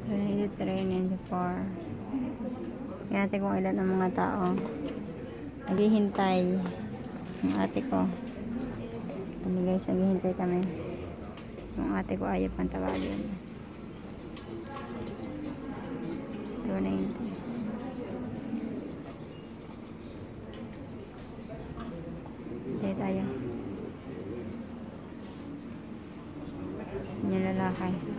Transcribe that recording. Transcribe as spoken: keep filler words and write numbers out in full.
ninety-three, ninety-four. Yan natin kung ilan ang mga tao. Naghihintay. Ang ate ko. Kami guys, naghihintay kami. Yung ate ko ayaw pang tawagin. two ninety. Hintay tayo. Yung lalaki.